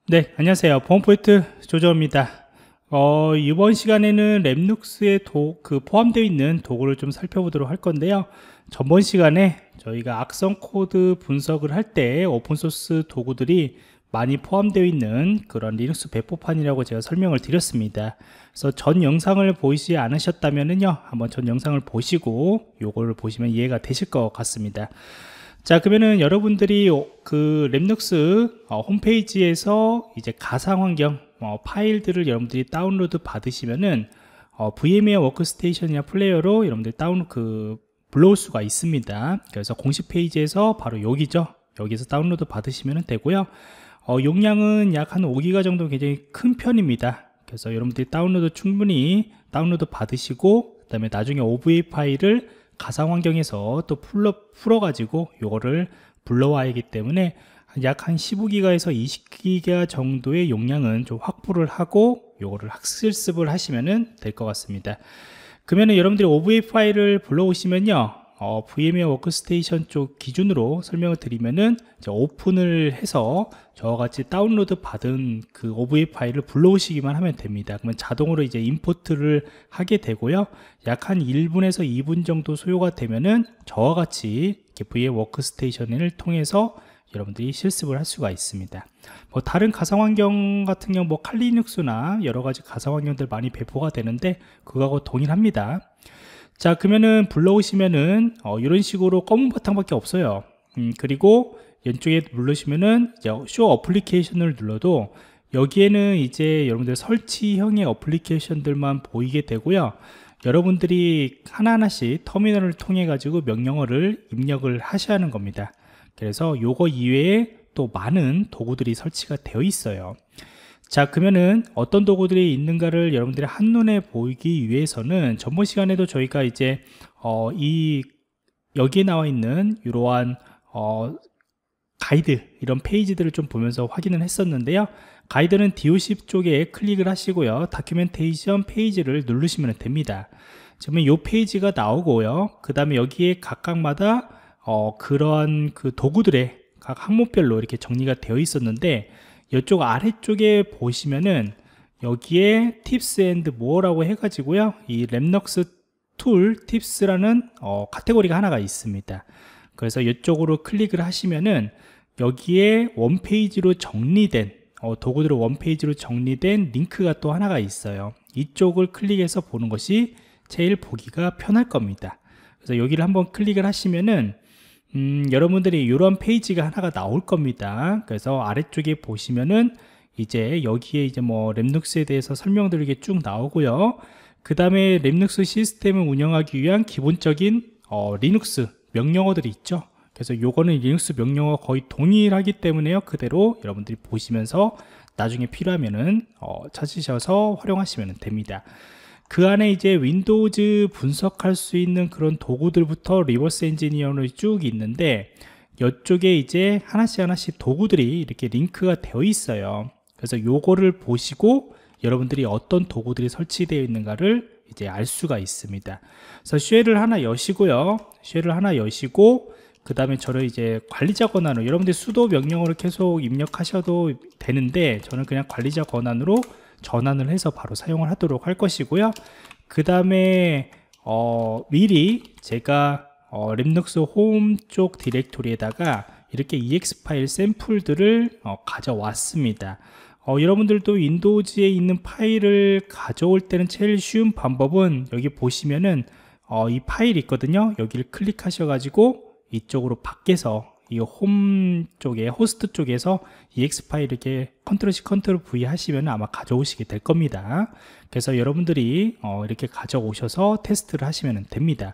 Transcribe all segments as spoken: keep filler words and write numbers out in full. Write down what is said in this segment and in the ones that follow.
네, 안녕하세요. 보안포인트 조정입니다. 어, 이번 시간에는 랩눅스에 도, 그 포함되어 있는 도구를 좀 살펴보도록 할 건데요. 전번 시간에 저희가 악성 코드 분석을 할 때 오픈소스 도구들이 많이 포함되어 있는 그런 리눅스 배포판이라고 제가 설명을 드렸습니다. 그래서 전 영상을 보이지 않으셨다면요, 한번 전 영상을 보시고 요거를 보시면 이해가 되실 것 같습니다. 자, 그러면은 여러분들이 그 랩눅스 어, 홈페이지에서 이제 가상 환경 어, 파일들을 여러분들이 다운로드 받으시면은 어, 브이엠웨어 워크스테이션이나 플레이어로 여러분들이 다운 그 불러올 수가 있습니다. 그래서 공식 페이지에서 바로 여기죠. 여기서 다운로드 받으시면 되고요. 어, 용량은 약 한 오 기가 정도 굉장히 큰 편입니다. 그래서 여러분들이 다운로드 충분히 다운로드 받으시고, 그 다음에 나중에 오브이 파일을 가상 환경에서 또 풀어, 풀어가지고 요거를 불러와야 하기 때문에 약 한 십오 기가에서 이십 기가 정도의 용량은 좀 확보를 하고 요거를 학습을 하시면 될 것 같습니다. 그러면 여러분들이 오브이 파일을 불러오시면요, 어, 브이엠웨어 워크스테이션 쪽 기준으로 설명을 드리면은 이제 오픈을 해서 저와 같이 다운로드 받은 그 오브이 파일을 불러오시기만 하면 됩니다. 그러면 자동으로 이제 임포트를 하게 되고요. 약 한 일 분에서 이 분 정도 소요가 되면은 저와 같이 이렇게 브이엠웨어 워크스테이션을 통해서 여러분들이 실습을 할 수가 있습니다. 뭐 다른 가상 환경 같은 경우 뭐 칼리눅스나 여러 가지 가상 환경들 많이 배포가 되는데 그거하고 동일합니다. 자, 그러면은 불러오시면은 어, 이런 식으로 검은 바탕밖에 없어요. 음, 그리고 왼쪽에 누르시면은 이제 쇼 어플리케이션을 눌러도 여기에는 이제 여러분들 설치형의 어플리케이션들만 보이게 되고요. 여러분들이 하나하나씩 터미널을 통해 가지고 명령어를 입력을 하셔야 하는 겁니다. 그래서 요거 이외에 또 많은 도구들이 설치가 되어 있어요. 자, 그러면은 어떤 도구들이 있는가를 여러분들이 한눈에 보이기 위해서는 전번 시간에도 저희가 이제 어, 이 여기에 나와 있는 이러한 어, 가이드 이런 페이지들을 좀 보면서 확인을 했었는데요. 가이드는 디오씨 쪽에 클릭을 하시고요, 다큐멘테이션 페이지를 누르시면 됩니다. 그러면 이 페이지가 나오고요, 그 다음에 여기에 각각마다 어, 그런 그 도구들의 각 항목별로 이렇게 정리가 되어 있었는데, 이쪽 아래쪽에 보시면은 여기에 팁스 앤드 모어라고 해가지고요, 이 랩눅스 툴 팁스라는 어, 카테고리가 하나가 있습니다. 그래서 이쪽으로 클릭을 하시면은 여기에 원페이지로 정리된 어, 도구들의 원페이지로 정리된 링크가 또 하나가 있어요. 이쪽을 클릭해서 보는 것이 제일 보기가 편할 겁니다. 그래서 여기를 한번 클릭을 하시면은 음, 여러분들이 이런 페이지가 하나가 나올 겁니다. 그래서 아래쪽에 보시면은 이제 여기에 이제 뭐 랩눅스에 대해서 설명드리게 쭉 나오고요. 그 다음에 랩눅스 시스템을 운영하기 위한 기본적인 어, 리눅스 명령어들이 있죠. 그래서 요거는 리눅스 명령어 거의 동일하기 때문에요, 그대로 여러분들이 보시면서 나중에 필요하면은 어, 찾으셔서 활용하시면 됩니다. 그 안에 이제 윈도우즈 분석할 수 있는 그런 도구들부터 리버스 엔지니어로 쭉 있는데, 이쪽에 이제 하나씩 하나씩 도구들이 이렇게 링크가 되어 있어요. 그래서 요거를 보시고 여러분들이 어떤 도구들이 설치되어 있는가를 이제 알 수가 있습니다. 그래서 쉘을 하나 여시고요, 쉘을 하나 여시고 그 다음에 저를 이제 관리자 권한으로, 여러분들이 수도 명령어를 계속 입력하셔도 되는데 저는 그냥 관리자 권한으로 전환을 해서 바로 사용을 하도록 할 것이고요. 그 다음에 어, 미리 제가 어, 랩눅스 홈 쪽 디렉토리에다가 이렇게 이엑스 파일 샘플들을 어, 가져왔습니다. 어, 여러분들도 윈도우즈에 있는 파일을 가져올 때는 제일 쉬운 방법은 여기 보시면은 어, 이 파일 있거든요. 여기를 클릭하셔 가지고 이쪽으로 밖에서 이 홈 쪽에 호스트 쪽에서 이엑스 파일 이렇게 컨트롤 C 컨트롤 V 하시면 아마 가져오시게 될 겁니다. 그래서 여러분들이 어 이렇게 가져오셔서 테스트를 하시면 됩니다.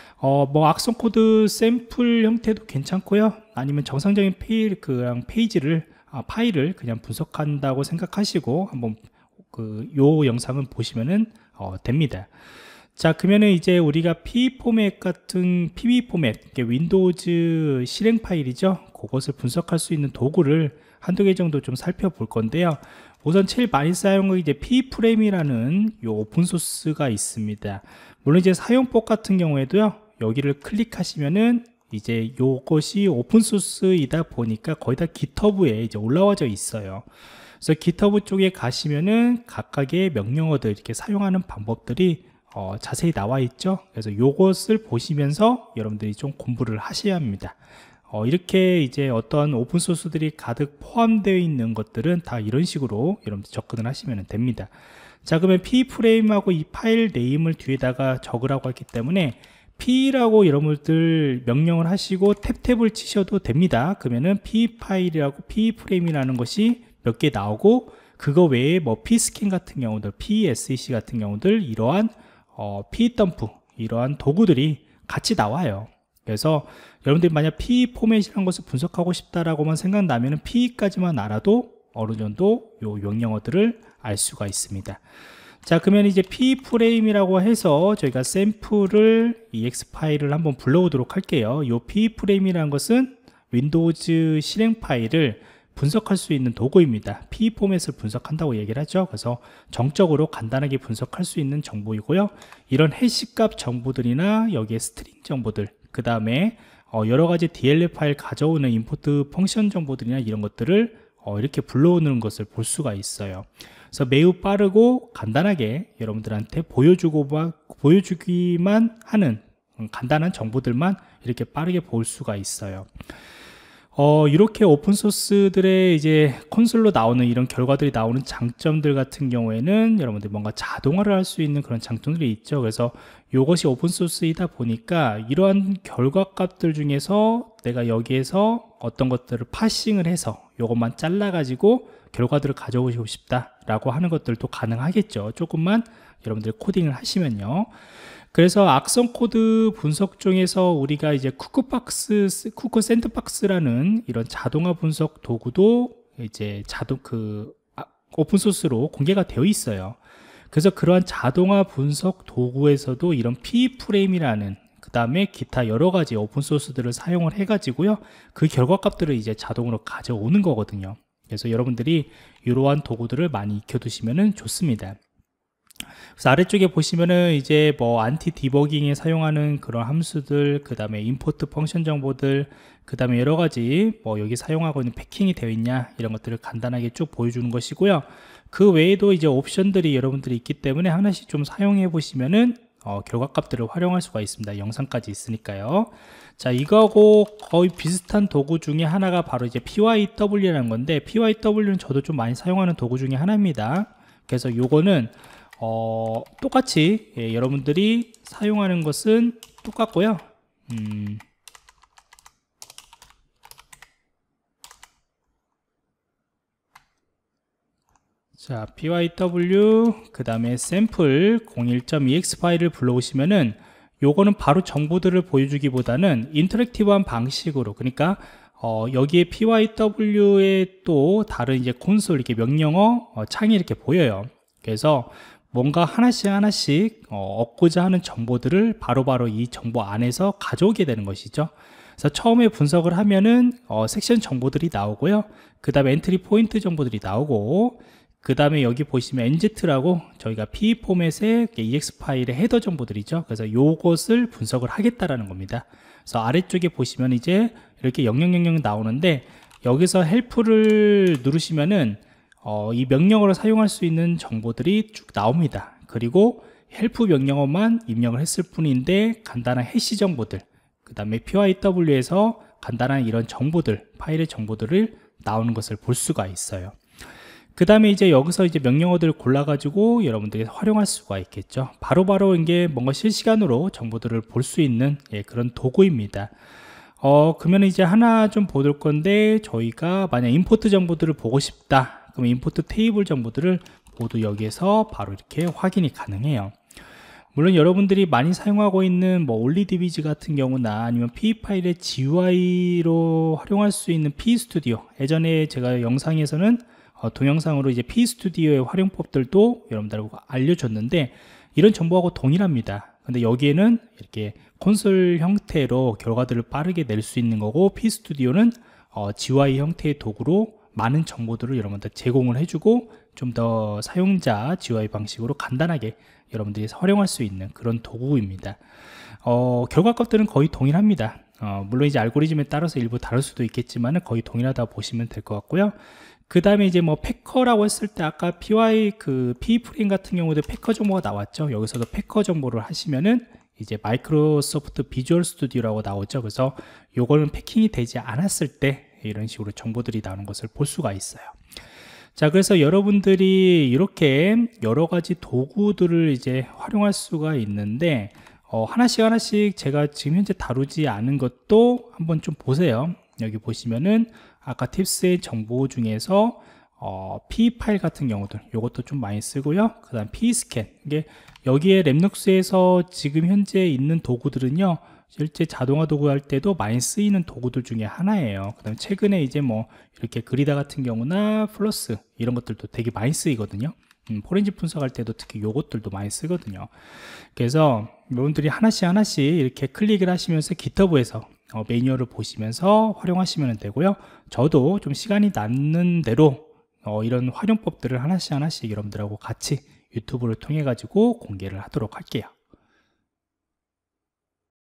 어 뭐 악성 코드 샘플 형태도 괜찮고요, 아니면 정상적인 페일 그냥 페이지를 아, 파일을 그냥 분석한다고 생각하시고 한번 그 요 영상은 보시면은 어 됩니다. 자, 그러면은 이제 우리가 피 포맷 같은 피비 포맷, 윈도우즈 실행 파일이죠, 그것을 분석할 수 있는 도구를 한두 개 정도 좀 살펴볼 건데요. 우선 제일 많이 사용하는 이제 피프레임이라는 요 오픈소스가 있습니다. 물론 이제 사용법 같은 경우에도요, 여기를 클릭하시면은 이제 요것이 오픈소스이다 보니까 거의 다 깃허브에 이제 올라와져 있어요. 그래서 깃허브 쪽에 가시면은 각각의 명령어들 이렇게 사용하는 방법들이 어, 자세히 나와 있죠. 그래서 요것을 보시면서 여러분들이 좀 공부를 하셔야 합니다. 어, 이렇게 이제 어떤 오픈소스들이 가득 포함되어 있는 것들은 다 이런 식으로 여러분들 접근을 하시면 됩니다. 자, 그러면 p프레임하고 이 파일 네임을 뒤에다가 적으라고 했기 때문에 p라고 여러분들 명령을 하시고 탭탭을 치셔도 됩니다. 그러면은 p파일이라고 p프레임이라는 것이 몇 개 나오고, 그거 외에 뭐 p스캔 같은 경우들, psec 같은 경우들, 이러한 어, p덤프 이러한 도구들이 같이 나와요. 그래서 여러분들이 만약 p 포맷이라는 것을 분석하고 싶다라고만 생각나면은 p까지만 알아도 어느 정도 요 명령어들을 알 수가 있습니다. 자, 그러면 이제 p프레임이라고 해서 저희가 샘플을 ex 파일을 한번 불러오도록 할게요. 요 p프레임이라는 것은 윈도우즈 실행 파일을 분석할 수 있는 도구입니다. p 포맷을 분석한다고 얘기를 하죠. 그래서 정적으로 간단하게 분석할 수 있는 정보이고요. 이런 해시값 정보들이나 여기에 스트링 정보들, 그 다음에 어 여러가지 디엘엘 파일 가져오는 임포트 펑션 정보들이나 이런 것들을 어 이렇게 불러오는 것을 볼 수가 있어요. 그래서 매우 빠르고 간단하게 여러분들한테 보여주고 보여주기만 하는 간단한 정보들만 이렇게 빠르게 볼 수가 있어요. 어, 이렇게 오픈소스들의 이제 콘솔로 나오는 이런 결과들이 나오는 장점들 같은 경우에는 여러분들 뭔가 자동화를 할 수 있는 그런 장점들이 있죠. 그래서 이것이 오픈소스이다 보니까 이러한 결과값들 중에서 내가 여기에서 어떤 것들을 파싱을 해서 이것만 잘라 가지고 결과들을 가져오고 싶다라고 하는 것들도 가능하겠죠. 조금만 여러분들 코딩을 하시면요. 그래서 악성 코드 분석 중에서 우리가 이제 쿠크박스, 쿠크 샌드박스라는 이런 자동화 분석 도구도 이제 자동 그 오픈소스로 공개가 되어 있어요. 그래서 그러한 자동화 분석 도구에서도 이런 p프레임이라는, 그 다음에 기타 여러 가지 오픈소스들을 사용을 해가지고요, 그 결과값들을 이제 자동으로 가져오는 거거든요. 그래서 여러분들이 이러한 도구들을 많이 익혀두시면 좋습니다. 그래서 아래쪽에 보시면은 이제 뭐 안티 디버깅에 사용하는 그런 함수들, 그 다음에 임포트 펑션 정보들, 그 다음에 여러 가지 뭐 여기 사용하고 있는 패킹이 되어 있냐 이런 것들을 간단하게 쭉 보여주는 것이고요. 그 외에도 이제 옵션들이 여러분들이 있기 때문에 하나씩 좀 사용해 보시면은 어, 결과값들을 활용할 수가 있습니다. 영상까지 있으니까요. 자, 이거하고 거의 비슷한 도구 중에 하나가 바로 이제 pyW라는 건데, pyW는 저도 좀 많이 사용하는 도구 중에 하나입니다. 그래서 요거는 어, 똑같이 예, 여러분들이 사용하는 것은 똑같고요. 음, 자, pyw 그 다음에 샘플 공일 점 이엑스 파일을 불러오시면은 요거는 바로 정보들을 보여주기보다는 인터랙티브한 방식으로, 그러니까 어, 여기에 pyW에 또 다른 이제 콘솔 이렇게 명령어 어, 창이 이렇게 보여요. 그래서 뭔가 하나씩 하나씩 어, 얻고자 하는 정보들을 바로바로 이 정보 안에서 가져오게 되는 것이죠. 그래서 처음에 분석을 하면은 어, 섹션 정보들이 나오고요. 그 다음에 엔트리 포인트 정보들이 나오고, 그 다음에 여기 보시면 엔지티라고 저희가 p 포맷의 이엑스 파일의 헤더 정보들이죠. 그래서 요것을 분석을 하겠다라는 겁니다. 그래서 아래쪽에 보시면 이제 이렇게 영영영영 나오는데, 여기서 헬프를 누르시면은 어, 이 명령어를 사용할 수 있는 정보들이 쭉 나옵니다. 그리고 헬프 명령어만 입력을 했을 뿐인데 간단한 해시 정보들, 그 다음에 pyW에서 간단한 이런 정보들, 파일의 정보들을 나오는 것을 볼 수가 있어요. 그 다음에 이제 여기서 이제 명령어들을 골라가지고 여러분들이 활용할 수가 있겠죠. 바로바로 바로 이게 뭔가 실시간으로 정보들을 볼 수 있는 예, 그런 도구입니다. 어, 그러면 이제 하나 좀 보실 건데, 저희가 만약 임포트 정보들을 보고 싶다. 그럼 임포트 테이블 정보들을 모두 여기에서 바로 이렇게 확인이 가능해요. 물론 여러분들이 많이 사용하고 있는 뭐 올리디비지 같은 경우나 아니면 P 파일의 지유아이로 활용할 수 있는 피스튜디오, 예전에 제가 영상에서는 어, 동영상으로 이제 피스튜디오의 활용법들도 여러분들하고 알려줬는데, 이런 정보하고 동일합니다. 근데 여기에는 이렇게 콘솔 형태로 결과들을 빠르게 낼 수 있는 거고, 피스튜디오는 어, 지유아이 형태의 도구로 많은 정보들을 여러분들 제공을 해주고, 좀 더 사용자 지유아이 방식으로 간단하게 여러분들이 활용할 수 있는 그런 도구입니다. 어, 결과값들은 거의 동일합니다. 어, 물론 이제 알고리즘에 따라서 일부 다를 수도 있겠지만 거의 동일하다 보시면 될 것 같고요. 그 다음에 이제 뭐 패커라고 했을 때 아까 피와이 그 피프레임 같은 경우도 패커 정보가 나왔죠. 여기서도 패커 정보를 하시면은 이제 마이크로소프트 비주얼 스튜디오라고 나오죠. 그래서 요거는 패킹이 되지 않았을 때 이런 식으로 정보들이 나오는 것을 볼 수가 있어요. 자, 그래서 여러분들이 이렇게 여러 가지 도구들을 이제 활용할 수가 있는데 어, 하나씩 하나씩 제가 지금 현재 다루지 않은 것도 한번 좀 보세요. 여기 보시면은 아까 팁스의 정보 중에서 어, P 파일 같은 경우들 이것도 좀 많이 쓰고요. 그 다음 P 스캔, 이게 여기에 랩눅스에서 지금 현재 있는 도구들은요, 실제 자동화 도구 할 때도 많이 쓰이는 도구들 중에 하나예요. 그 다음에 최근에 이제 뭐 이렇게 그리다 같은 경우나 플러스 이런 것들도 되게 많이 쓰이거든요. 음, 포렌식 분석할 때도 특히 요것들도 많이 쓰거든요. 그래서 여러분들이 하나씩 하나씩 이렇게 클릭을 하시면서 기터브에서 어, 매뉴얼을 보시면서 활용하시면 되고요. 저도 좀 시간이 남는 대로 어, 이런 활용법들을 하나씩 하나씩 여러분들하고 같이 유튜브를 통해 가지고 공개를 하도록 할게요.